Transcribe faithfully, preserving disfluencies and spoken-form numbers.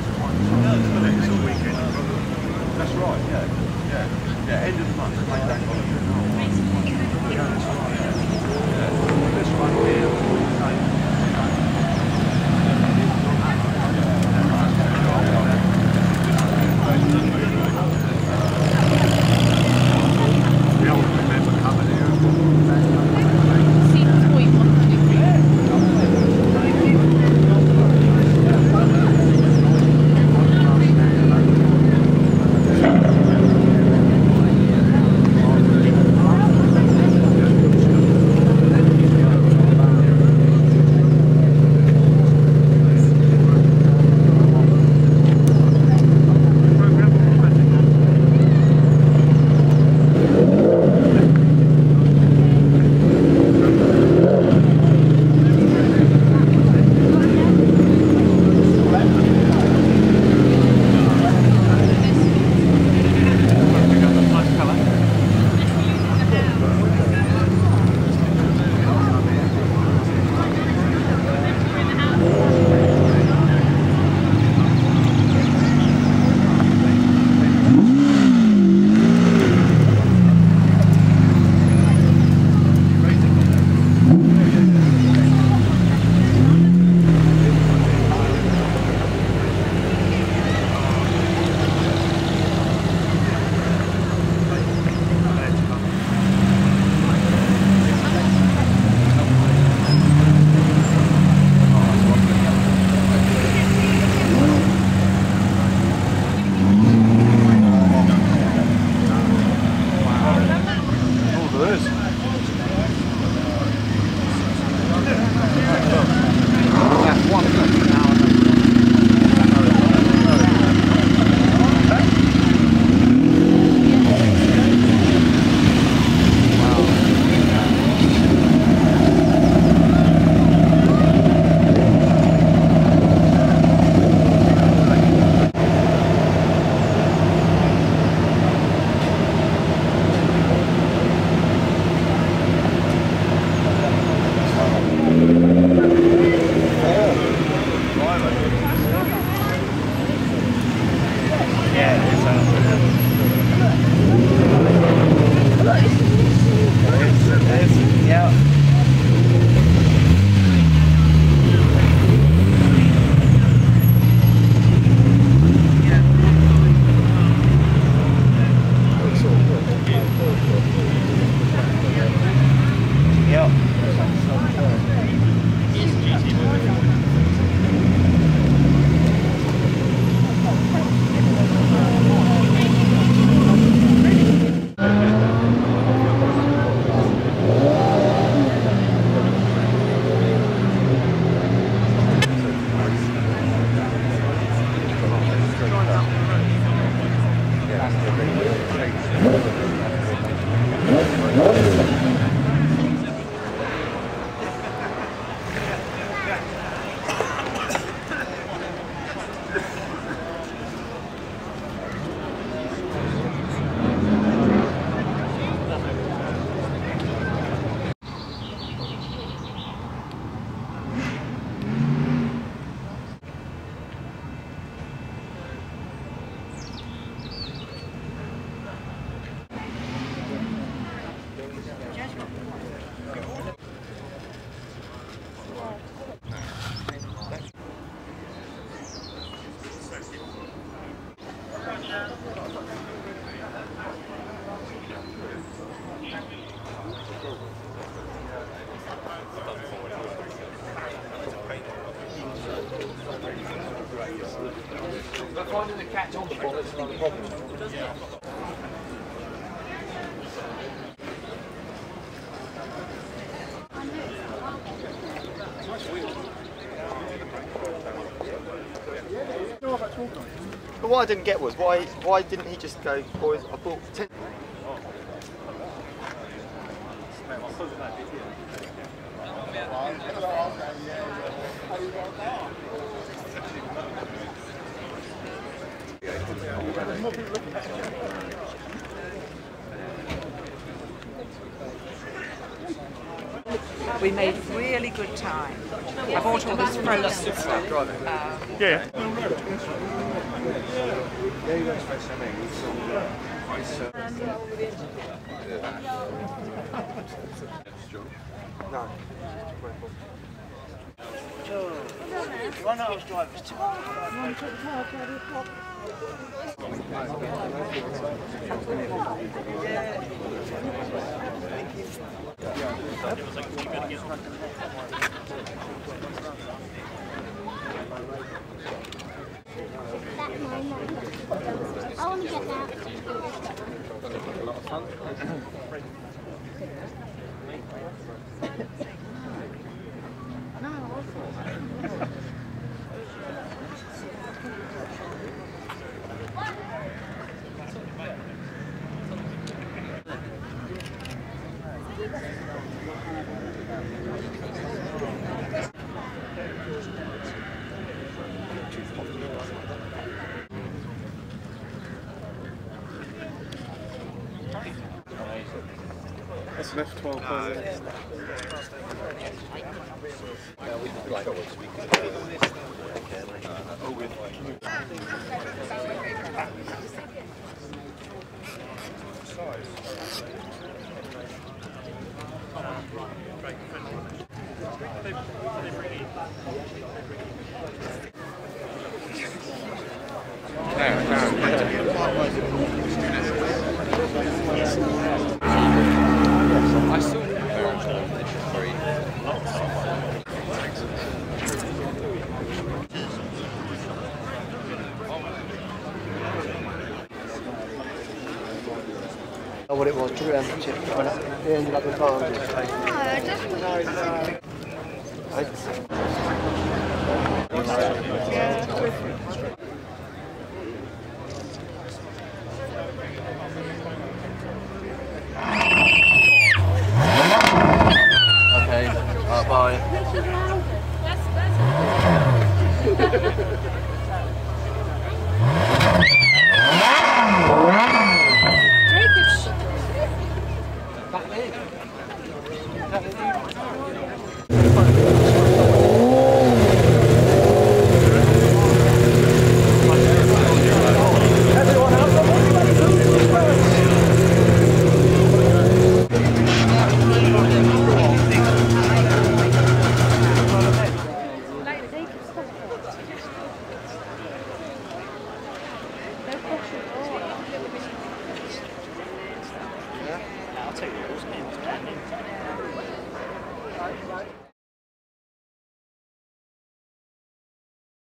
That's right, yeah. Yeah. Yeah, end of the month. Make that holiday. Yeah, that's right, yeah. Yeah. This one here, we all remember coming here. But finding the catch on the ball is not a problem. But what I didn't get was why why didn't he just go, boys, I bought ten. We made really good time. I bought all this frozen stuff. Um, yeah. Yeah, you don't spend something. It's uh, No. One that I was driving was too I want to get that. a lot of fun. That's an F twelve. Uh, yeah, we can like always we can oh, with I saw it very Oh, what it was, two rounds of chips. When it ended up with farm. No, Okay, uh, bye. I'll take yours.